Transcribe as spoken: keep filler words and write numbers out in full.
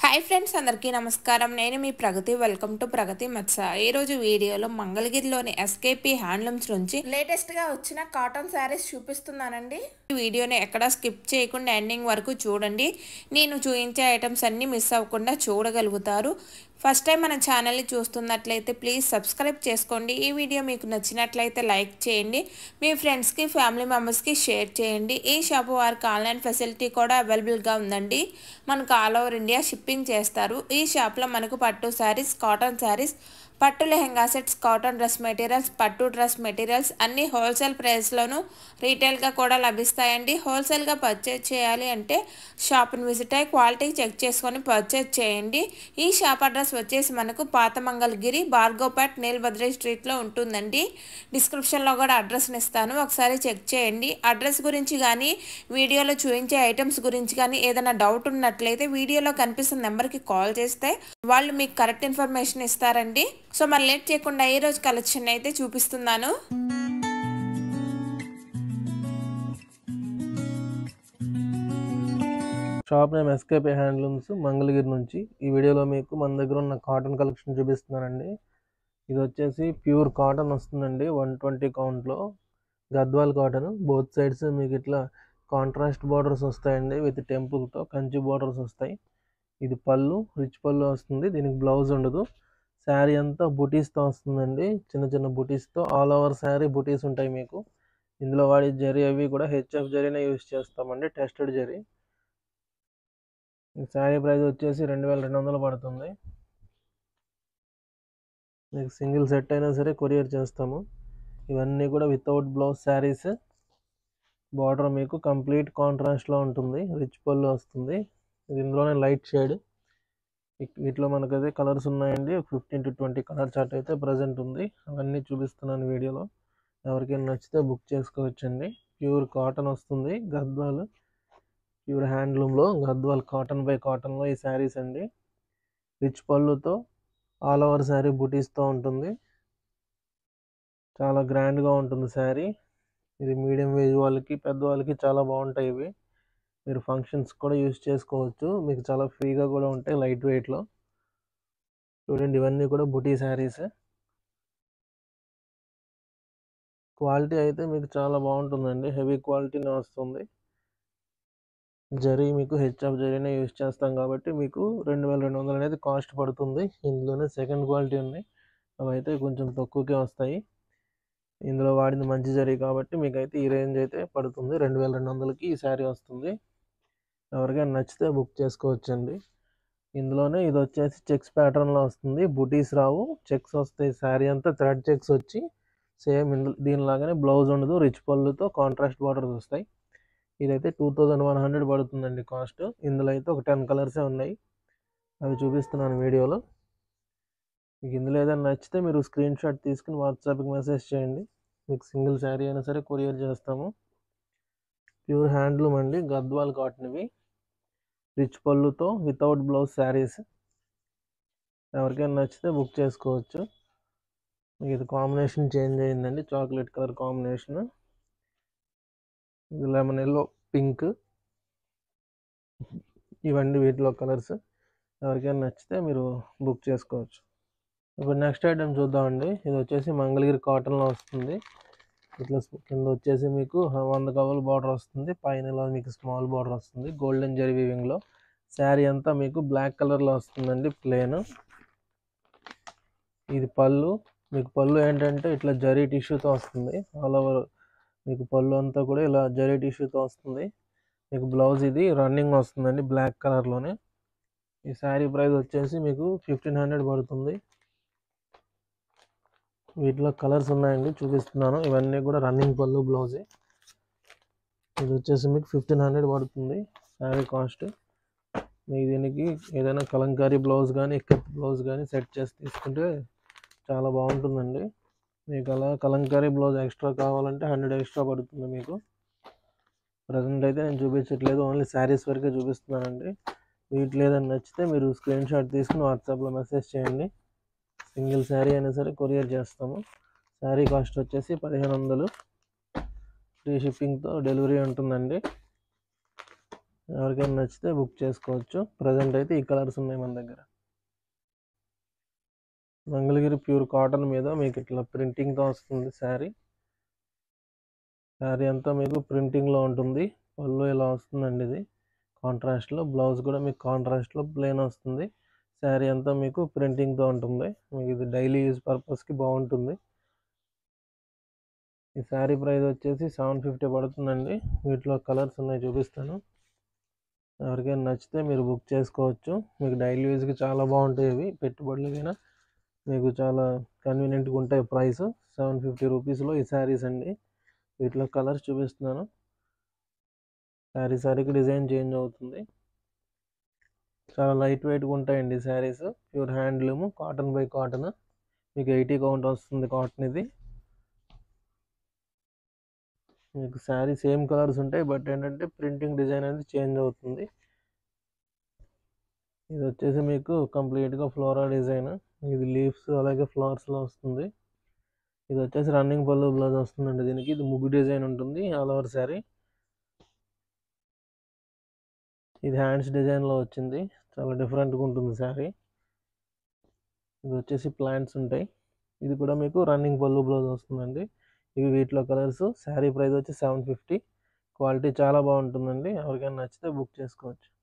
Hi friends, అందరికీ నమస్కారం. నేను మీ ప్రగతి. వెల్కమ్ టు ప్రగతి మత్స. ఈరోజు వీడియోలో మంగళగిరిలోని ఎస్కేపీ హ్యాండ్లూమ్స్ నుంచి లేటెస్ట్గా వచ్చిన కాటన్ శారీస్ చూపిస్తున్నానండి. ఈ వీడియోని ఎక్కడ స్కిప్ చేయకుండా ఎండింగ్ వరకు చూడండి. నేను చూపించే ఐటమ్స్ అన్నీ మిస్ అవ్వకుండా చూడగలుగుతారు. ఫస్ట్ టైం మన ఛానల్ని చూస్తున్నట్లయితే ప్లీజ్ సబ్స్క్రైబ్ చేసుకోండి. ఈ వీడియో మీకు నచ్చినట్లయితే లైక్ చేయండి. మీ ఫ్రెండ్స్కి ఫ్యామిలీ మెంబర్స్కి షేర్ చేయండి. ఈ షాపు వారికి ఆన్లైన్ ఫెసిలిటీ కూడా అవైలబుల్గా ఉందండి. మనకు ఆల్ ఓవర్ ఇండియా షిప్పింగ్ చేస్తారు. ఈ షాప్లో మనకు పట్టు శారీస్, కాటన్ శారీస్, పట్టు lehenga sets, cotton dress materials, పట్టు డ్రెస్ మెటీరియల్స్ అన్నీ హోల్సేల్ ప్రైస్లోను రీటైల్గా కూడా లభిస్తాయండి. హోల్సేల్గా పర్చేజ్ చేయాలి అంటే షాప్ని విజిట్ అయ్యి క్వాలిటీ చెక్ చేసుకొని పర్చేజ్ చేయండి. ఈ షాప్ అడ్రస్ వచ్చేసి మనకు పాత మంగళగిరి, భార్గవపేట్, నీలభద్ర స్ట్రీట్లో ఉంటుందండి. డిస్క్రిప్షన్లో కూడా అడ్రస్ని ఇస్తాను, ఒకసారి చెక్ చేయండి. అడ్రస్ గురించి కానీ వీడియోలో చూపించే ఐటమ్స్ గురించి కానీ ఏదైనా డౌట్ ఉన్నట్లయితే వీడియోలో కనిపిస్తున్న నెంబర్కి కాల్ చేస్తే వాళ్ళు మీకు కరెక్ట్ ఇన్ఫర్మేషన్ ఇస్తారండి. సో మరి లేట్ చేయకుండా ఈ రోజు కలెక్షన్ అయితే చూపిస్తున్నాను. Shop name SKP handlooms, Mangalagiri నుంచి. ఈ వీడియోలో మీకు మన దగ్గర ఉన్న కాటన్ కలెక్షన్ చూపిస్తున్నానండి. ఇది వచ్చేసి ప్యూర్ కాటన్ వస్తుందండి, వన్ ట్వంటీ కౌంట్లో గద్వాల్ కాటన్. బోత్ సైడ్స్ మీకు ఇట్లా కాంట్రాస్ట్ బార్డర్స్ వస్తాయండి, విత్ టెంపుల్తో కంచి బార్డర్స్ వస్తాయి. ఇది పళ్ళు, రిచ్ పళ్ళు వస్తుంది, దీనికి బ్లౌజ్ ఉండదు. శారీ అంతా బుటీస్తో వస్తుందండి, చిన్న చిన్న బుటీస్తో. ఆల్ ఓవర్ శారీ బుటీస్ ఉంటాయి మీకు. ఇందులో వాడి జరీ అవి కూడా హెచ్ఎఫ్ జరీనే యూజ్ చేస్తామండి, టెస్టెడ్ జరీ. ఈ శారీ ప్రైస్ వచ్చేసి రెండు వేల రెండు వందలు పడుతుంది. మీకు సింగిల్ సెట్ అయినా సరే కొరియర్ చేస్తాము. ఇవన్నీ కూడా వితౌట్ బ్లౌజ్ శారీస్. బార్డర్ మీకు కంప్లీట్ కాంట్రాస్ట్లో ఉంటుంది, రిచ్ పళ్ళు వస్తుంది. ఇది ఇందులోనే లైట్ షేడ్. వీటిలో మనకైతే కలర్స్ ఉన్నాయండి, fifteen to twenty colour chart అయితే ప్రజెంట్ ఉంది. అవన్నీ చూపిస్తున్నాను వీడియోలో. ఎవరికైనా నచ్చితే బుక్ చేసుకోవచ్చండి. ప్యూర్ కాటన్ వస్తుంది, గద్వాల్ ప్యూర్ హ్యాండ్లూమ్లో గద్వాల్ కాటన్ బై కాటన్లో ఈ శారీస్ అండి. రిచ్ పళ్ళుతో ఆల్ ఓవర్ శారీ బుటీస్తో ఉంటుంది, చాలా గ్రాండ్గా ఉంటుంది శారీ. ఇది మీడియం ఏజ్ వాళ్ళకి, పెద్దవాళ్ళకి చాలా బాగుంటాయి ఇవి. మీరు ఫంక్షన్స్ కూడా యూజ్ చేసుకోవచ్చు, మీకు చాలా ఫ్రీగా కూడా ఉంటాయి, లైట్ వెయిట్లో. చూడండి, ఇవన్నీ కూడా బుటీ శారీస్. క్వాలిటీ అయితే మీకు చాలా బాగుంటుందండి, హెవీ క్వాలిటీనే వస్తుంది. జరీ మీకు హెచ్ఎఫ్ జరీనే యూజ్ చేస్తాం కాబట్టి మీకు రెండు వేల రెండు వందలు అనేది కాస్ట్ పడుతుంది. ఇందులోనే సెకండ్ క్వాలిటీ ఉంది, అవి అయితే కొంచెం తక్కువకే వస్తాయి. ఇందులో వాడింది మంచి జరీ కాబట్టి మీకైతే ఈ రేంజ్ అయితే పడుతుంది. రెండు వేల రెండు వందలకి ఈ శారీ వస్తుంది. ఎవరికైనా నచ్చితే బుక్ చేసుకోవచ్చండి. ఇందులోనే ఇది వచ్చేసి చెక్స్ ప్యాటర్న్లో వస్తుంది, బుటీస్ రావు, చెక్స్ వస్తాయి. శారీ అంతా థ్రెడ్ చెక్స్ వచ్చి సేమ్ ఇందులో దీనిలాగానే బ్లౌజ్ ఉండదు, రిచ్ పళ్ళుతో కాంట్రాస్ట్ బార్డర్స్ వస్తాయి. ఇదైతే టూ థౌజండ్ వన్ హండ్రెడ్ పడుతుందండి కాస్ట్. ఇందులో అయితే ఒక టెన్ కలర్సే ఉన్నాయి, అవి చూపిస్తున్నాను వీడియోలో. మీకు ఇందులో ఏదైనా నచ్చితే మీరు స్క్రీన్ షాట్ తీసుకుని వాట్సాప్కి మెసేజ్ చేయండి, మీకు సింగిల్ శారీ అయినా సరే కొరియర్ చేస్తాము. ప్యూర్ హ్యాండ్లూమ్ అండి, గద్వాల్ కాటన్ ఇవి. రిచ్ పళ్ళుతో వితౌట్ బ్లౌజ్ శారీస్. ఎవరికైనా నచ్చితే బుక్ చేసుకోవచ్చు. మీకు ఇది కాంబినేషన్ చేంజ్ అయిందండి, చాక్లెట్ కలర్ కాంబినేషన్. ఇది లెమన్ ఎల్లో, పింక్, ఇవన్నీ వీటిలో కలర్స్. ఎవరికైనా నచ్చితే మీరు బుక్ చేసుకోవచ్చు. ఇప్పుడు నెక్స్ట్ ఐటమ్ చూద్దామండి. ఇది వచ్చేసి మంగళగిరి కాటన్లో వస్తుంది. ఇట్లా కింద వచ్చేసి మీకు వంద కవర్ బార్డర్ వస్తుంది, పైన ఇలా మీకు స్మాల్ బార్డర్ వస్తుంది, గోల్డెన్ జరీ వీవింగ్లో. శారీ అంతా మీకు బ్లాక్ కలర్లో వస్తుందండి, ప్లెయిన్. ఇది పళ్ళు. మీకు పళ్ళు ఏంటంటే ఇట్లా జరీ టిష్యూతో వస్తుంది, ఆల్ ఓవర్ మీకు పళ్ళు అంతా కూడా ఇలా జరీ టిష్యూతో వస్తుంది. మీకు బ్లౌజ్ ఇది రన్నింగ్ వస్తుందండి, బ్లాక్ కలర్లోనే. ఈ శారీ ప్రైస్ వచ్చేసి మీకు ఫిఫ్టీన్ హండ్రెడ్ పడుతుంది. వీటిలో కలర్స్ ఉన్నాయండి, చూపిస్తున్నాను. ఇవన్నీ కూడా రన్నింగ్ పళ్ళు, బ్లౌజే. ఇది వచ్చేసి మీకు ఫిఫ్టీన్ హండ్రెడ్ పడుతుంది శారీ కాస్ట్. మీకు దీనికి ఏదైనా కలంకారీ బ్లౌజ్ కానీ, ఇక్కత్ బ్లౌజ్ కానీ సెట్ చేసి తీసుకుంటే చాలా బాగుంటుందండి. మీకు అలా కలంకారీ బ్లౌజ్ ఎక్స్ట్రా కావాలంటే హండ్రెడ్ ఎక్స్ట్రా పడుతుంది మీకు. ప్రజెంట్ అయితే నేను చూపించట్లేదు, ఓన్లీ శారీస్ వరకే చూపిస్తున్నానండి. వీటిలో ఏదైనా నచ్చితే మీరు స్క్రీన్ షాట్ తీసుకుని వాట్సాప్లో మెసేజ్ చేయండి, సింగిల్ శారీ అయినా సరే కొరియర్ చేస్తాము. శారీ కాస్ట్ వచ్చేసి పదిహేను వందలు, ఫ్రీ షిప్పింగ్తో డెలివరీ ఉంటుందండి. ఎవరికైనా నచ్చితే బుక్ చేసుకోవచ్చు. ప్రజెంట్ అయితే ఈ కలర్స్ ఉన్నాయి మన దగ్గర. మంగళగిరి ప్యూర్ కాటన్ మీద మీకు ఇట్లా ప్రింటింగ్తో వస్తుంది శారీ. శారీ అంతా మీకు ప్రింటింగ్లో ఉంటుంది. పళ్ళు ఇలా వస్తుందండి, ఇది కాంట్రాస్ట్లో. బ్లౌజ్ కూడా మీకు కాంట్రాస్ట్లో ప్లెయిన్ వస్తుంది. శారీ అంతా మీకు ప్రింటింగ్తో ఉంటుంది. మీకు ఇది డైలీ యూజ్ పర్పస్కి బాగుంటుంది. ఈ శారీ ప్రైస్ వచ్చేసి సెవెన్ ఫిఫ్టీ పడుతుందండి. వీటిలో కలర్స్ ఉన్నాయి, చూపిస్తాను. ఎవరికైనా నచ్చితే మీరు బుక్ చేసుకోవచ్చు. మీకు డైలీ యూజ్కి చాలా బాగుంటాయి ఇవి. పెట్టుబడులకైనా మీకు చాలా కన్వీనియంట్గా ఉంటాయి. ప్రైస్ సెవెన్ ఫిఫ్టీ రూపీస్లో ఈ శారీస్ అండి. వీటిలో కలర్స్ చూపిస్తున్నాను. శారీ శారీకి డిజైన్ చేంజ్ అవుతుంది. చాలా లైట్ వెయిట్గా ఉంటాయండి saris. Pure handloom, cotton by cotton. మీకు ఎయిటీ కౌంట్ వస్తుంది కాటన్ ఇది. మీకు శారీ సేమ్ కలర్స్ ఉంటాయి, బట్ ఏంటంటే ప్రింటింగ్ డిజైన్ అనేది చేంజ్ అవుతుంది. ఇది వచ్చేసి మీకు కంప్లీట్గా ఫ్లోరా డిజైన్. ఇది లీవ్స్ అలాగే ఫ్లవర్స్లో వస్తుంది. ఇది వచ్చేసి రన్నింగ్ పళ్ళు బ్లౌజ్ వస్తుందండి దీనికి. ఇది ముగ్గు డిజైన్ ఉంటుంది ఆల్ ఓవర్ శారీ. ఇది హ్యాండ్స్ డిజైన్లో వచ్చింది. చాలా డిఫరెంట్గా ఉంటుంది శారీ. ఇది వచ్చేసి ప్లాంట్స్ ఉంటాయి. ఇది కూడా మీకు రన్నింగ్ పళ్ళు బ్లౌజ్ వస్తుందండి. ఇవి వీటిలో కలర్స్. శారీ ప్రైస్ వచ్చి సెవెన్ ఫిఫ్టీ. క్వాలిటీ చాలా బాగుంటుందండి. ఎవరికైనా నచ్చితే బుక్ చేసుకోవచ్చు.